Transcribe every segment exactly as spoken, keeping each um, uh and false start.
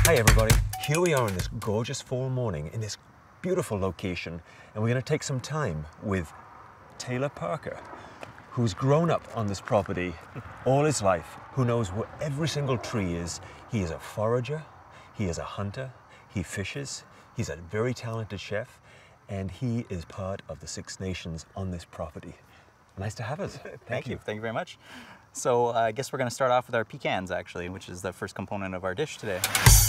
Hi everybody, here we are on this gorgeous fall morning in this beautiful location, and we're going to take some time with Taylor Parker, who's grown up on this property all his life, who knows where every single tree is. He is a forager, he is a hunter, he fishes, he's a very talented chef, and he is part of the Six Nations on this property. Nice to have us. Thank, Thank you. you. Thank you very much. So uh, I guess we're going to start off with our pecans, actually, which is the first component of our dish today.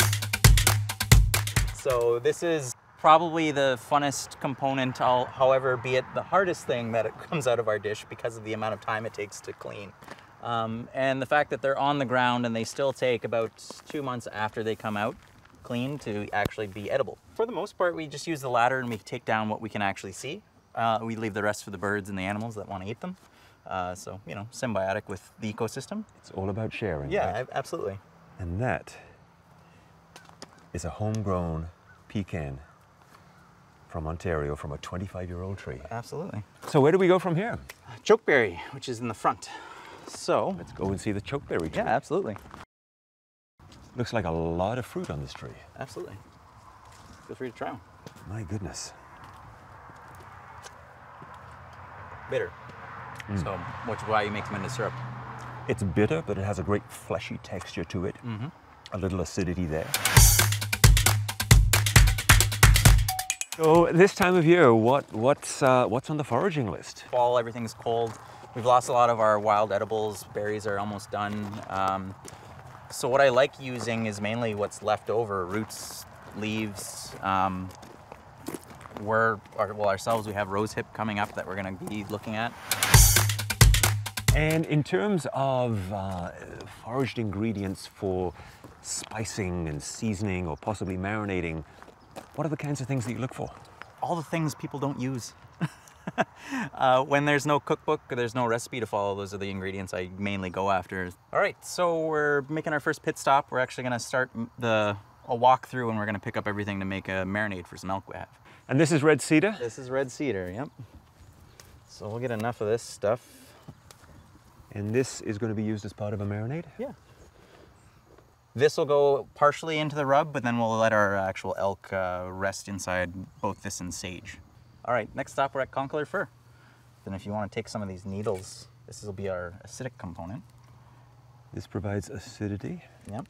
So this is probably the funnest component, I'll, however, be it the hardest thing that it comes out of our dish because of the amount of time it takes to clean. Um, and the fact that they're on the ground and they still take about two months after they come out clean to actually be edible. For the most part, we just use the ladder and we take down what we can actually see. Uh, we leave the rest for the birds and the animals that want to eat them. Uh, so, you know, symbiotic with the ecosystem. It's all about sharing. Yeah, right? absolutely. And that is a homegrown pecan from Ontario, from a twenty-five year old tree. Absolutely. So where do we go from here? Chokeberry, which is in the front. So Let's go and see the chokeberry tree. yeah, absolutely. Looks like a lot of fruit on this tree. Absolutely. Feel free to try them. My goodness. Bitter. Mm. So, which is why you make them into syrup. It's bitter, but it has a great fleshy texture to it. Mm-hmm. A little acidity there. So this time of year, what, what's, uh, what's on the foraging list? Fall, everything's cold. We've lost a lot of our wild edibles. Berries are almost done. Um, so what I like using is mainly what's left over, roots, leaves. Um, we're, our, well, ourselves, we have rosehip coming up that we're gonna be looking at. And in terms of uh, foraged ingredients for spicing and seasoning or possibly marinating, what are the kinds of things that you look for? All the things people don't use. uh, when there's no cookbook or there's no recipe to follow, those are the ingredients I mainly go after. All right, so we're making our first pit stop. We're actually gonna start the a walk through and we're gonna pick up everything to make a marinade for some elk we have. And this is red cedar? This is red cedar, yep. So we'll get enough of this stuff. And this is going to be used as part of a marinade? Yeah. This will go partially into the rub, but then we'll let our actual elk uh, rest inside both this and sage. All right, next stop we're at concolor fir. Then if you want to take some of these needles, this will be our acidic component. This provides acidity. Yep.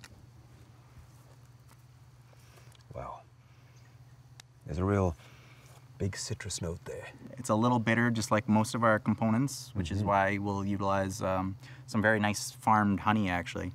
Wow. There's a real big citrus note there. It's a little bitter, just like most of our components, which mm-hmm. is why we'll utilize um, some very nice farmed honey, actually.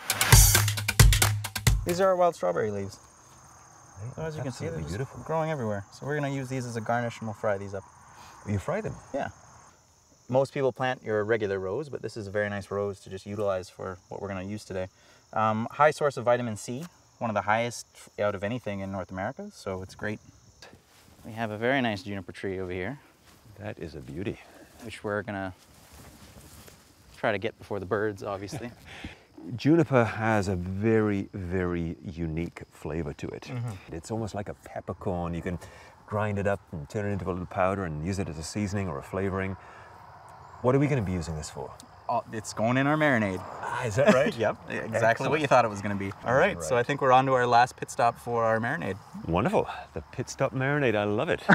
These are our wild strawberry leaves. So as you can see, they're just beautiful, growing everywhere. So we're going to use these as a garnish and we'll fry these up. You fry them? Yeah. Most people plant your regular rose, but this is a very nice rose to just utilize for what we're going to use today. Um, high source of vitamin C, one of the highest out of anything in North America, so it's great. We have a very nice juniper tree over here. That is a beauty. Which we're gonna try to get before the birds, obviously. Juniper has a very, very unique flavor to it. Mm-hmm. It's almost like a peppercorn. You can grind it up and turn it into a little powder and use it as a seasoning or a flavoring. What are we going to be using this for? Oh, it's going in our marinade. Ah, is that right? Yep, exactly Excellent. What you thought it was going to be. All right, right, so I think we're on to our last pit stop for our marinade. Wonderful. The pit stop marinade, I love it.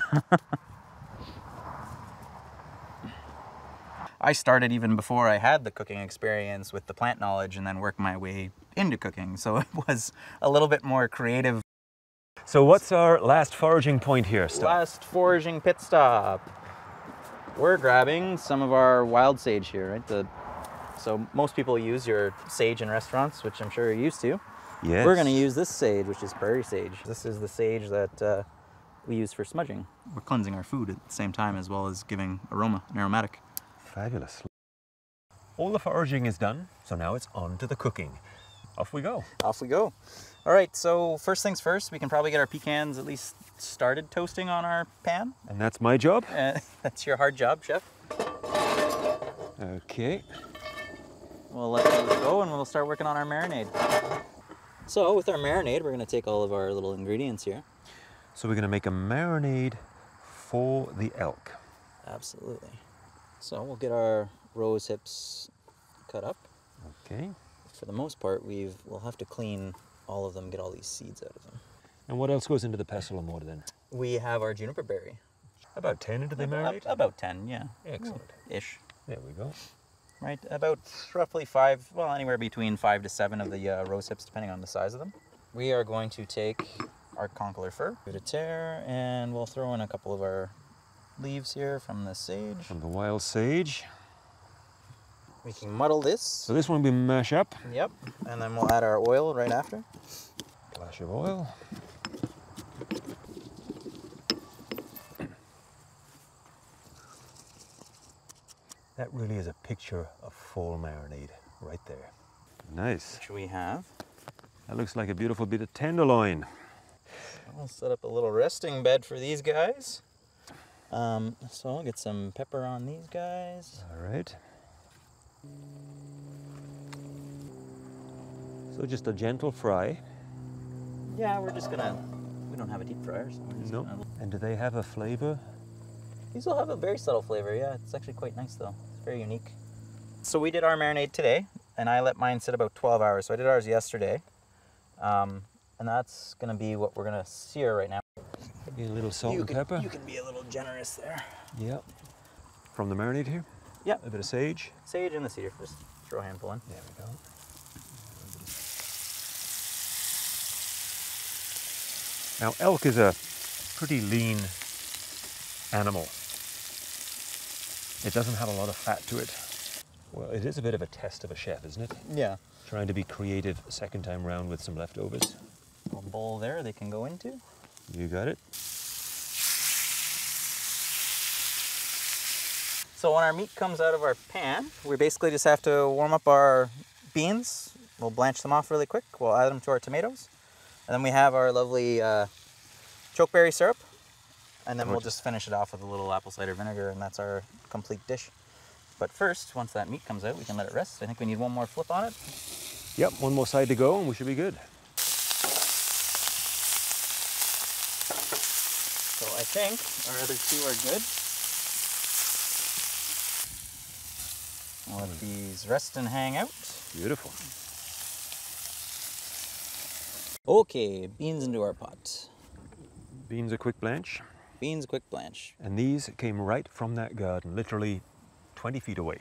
I started even before I had the cooking experience with the plant knowledge and then worked my way into cooking. So it was a little bit more creative. So what's our last foraging point here, Stop? Last foraging pit stop. We're grabbing some of our wild sage here, right? The, so most people use your sage in restaurants, which I'm sure you're used to. Yes. We're going to use this sage, which is prairie sage. This is the sage that uh, we use for smudging. We're cleansing our food at the same time, as well as giving aroma, an aromatic. Fabulous. All the foraging is done, so now it's on to the cooking. Off we go. Off we go. All right, so first things first, we can probably get our pecans at least started toasting on our pan. And that's my job? Uh, that's your hard job, chef. Okay. We'll let those go and we'll start working on our marinade. So with our marinade, we're gonna take all of our little ingredients here. So we're gonna make a marinade for the elk. Absolutely. So we'll get our rose hips cut up. Okay. For the most part, we've, we'll have to clean all of them, get all these seeds out of them. And what else goes into the pestle and mortar then? We have our juniper berry. About ten into the marinade? About ten, yeah. Excellent. Ish. There we go. Right, about roughly five, well, anywhere between five to seven of the uh, rose hips, depending on the size of them. We are going to take our conkeler fir, give it a tear, and we'll throw in a couple of our leaves here from the sage. From the wild sage. We can muddle this. So this one we mash up. Yep, and then we'll add our oil right after. Flash of oil. That really is a picture of fall marinade right there. Nice. Which we have. That looks like a beautiful bit of tenderloin. I'll set up a little resting bed for these guys. Um, so I'll get some pepper on these guys. All right. So just a gentle fry. Yeah, we're just gonna, we don't have a deep fryer, so we're just No. gonna... And do they have a flavor? These will have a very subtle flavor, yeah. It's actually quite nice though. It's very unique. So we did our marinade today, and I let mine sit about twelve hours. So I did ours yesterday. Um, and that's gonna be what we're gonna sear right now. Maybe a little salt you and can, pepper. You can be a little generous there. Yep. From the marinade here? Yep. A bit of sage. Sage and the cedar. Just throw a handful in. There we go. Now, elk is a pretty lean animal. It doesn't have a lot of fat to it. Well, it is a bit of a test of a chef, isn't it? Yeah. Trying to be creative second time round with some leftovers. A little bowl there they can go into. You got it. So when our meat comes out of our pan, we basically just have to warm up our beans. We'll blanch them off really quick. We'll add them to our tomatoes. And then we have our lovely uh, chokeberry syrup. And then we'll just finish it off with a little apple cider vinegar, and that's our complete dish. But first, once that meat comes out, we can let it rest. I think we need one more flip on it. Yep, one more side to go and we should be good. So I think our other two are good. I'll let these rest and hang out. Beautiful. Okay, beans into our pot. Beans a quick blanch. Beans, quick blanch. And these came right from that garden, literally twenty feet away.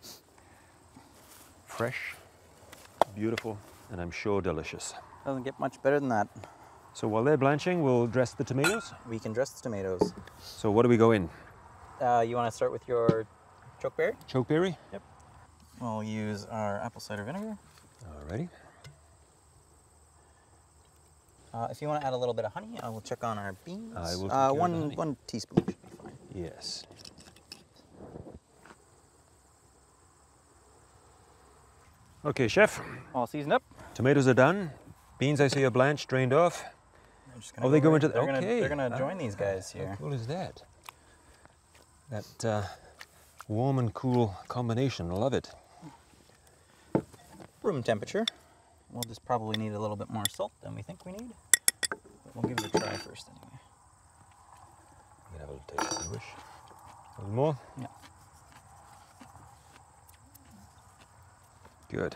Fresh, beautiful, and I'm sure delicious. Doesn't get much better than that. So while they're blanching, we'll dress the tomatoes. We can dress the tomatoes. So what do we go in? Uh, you want to start with your chokeberry? Chokeberry? Yep. We'll use our apple cider vinegar. Alrighty. Uh, if you want to add a little bit of honey, I will check on our beans. I will take uh, care of the one honey. one teaspoon should be fine. Yes. Okay, chef. All seasoned up. Tomatoes are done. Beans I see are blanched, drained off. They're just gonna Oh, they go right- into the- They're gonna, okay. they're gonna join these guys here. How cool is that? That uh, warm and cool combination. Love it. Room temperature. We'll just probably need a little bit more salt than we think we need. But we'll give it a try first anyway. You can have a little taste if you wish. A little more? Yeah. Good.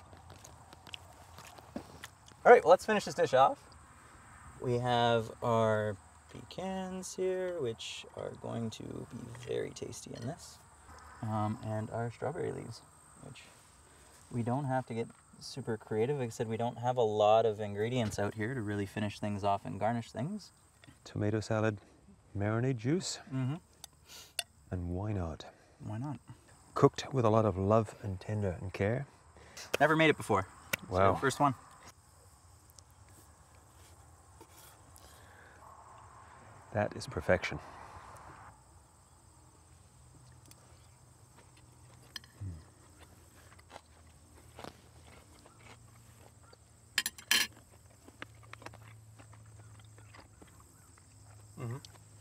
All right, well, let's finish this dish off. We have our pecans here, which are going to be very tasty in this. Um, and our strawberry leaves, which we don't have to get super creative. Like I said, we don't have a lot of ingredients out here to really finish things off and garnish things. Tomato salad, marinade juice, Mm-hmm. and why not? Why not? Cooked with a lot of love and tender and care. Never made it before. Wow. So first one. That is perfection. Mm-hmm.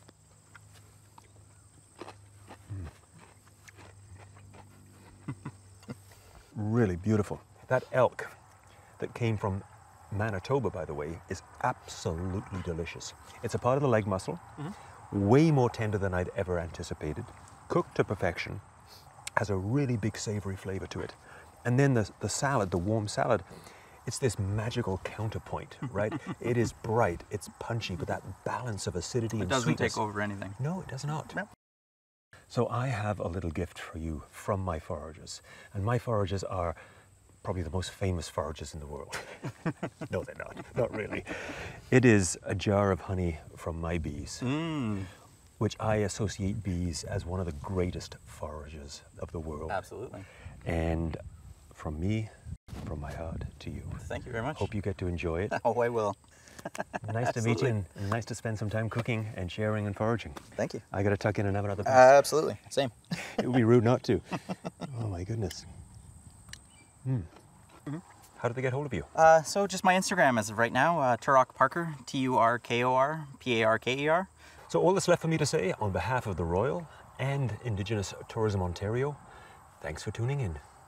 Really beautiful. That elk that came from Manitoba, by the way, is absolutely delicious. It's a part of the leg muscle, mm-hmm. way more tender than I'd ever anticipated, cooked to perfection, has a really big savory flavor to it. And then the, the salad, the warm salad, it's this magical counterpoint, right? It is bright, it's punchy, but that balance of acidity It and doesn't sweetness. take over anything. No, it does not. No. So I have a little gift for you from my forages. And my forages are probably the most famous forages in the world. No, they're not. Not really. It is a jar of honey from my bees, Mm. which I associate bees as one of the greatest forages of the world. Absolutely. And from me, from my heart to you. Thank you very much. Hope you get to enjoy it. Oh, I will. Nice to meet you, Absolutely. and nice to spend some time cooking and sharing and foraging. Thank you. I gotta tuck in and have another piece. Absolutely. Same. It would be rude not to. Oh my goodness. Hmm. How did they get hold of you? Uh, so just my Instagram as of right now, uh, Turok Parker, T U R K O R P A R K E R. So all that's left for me to say on behalf of the Royal and Indigenous Tourism Ontario, thanks for tuning in.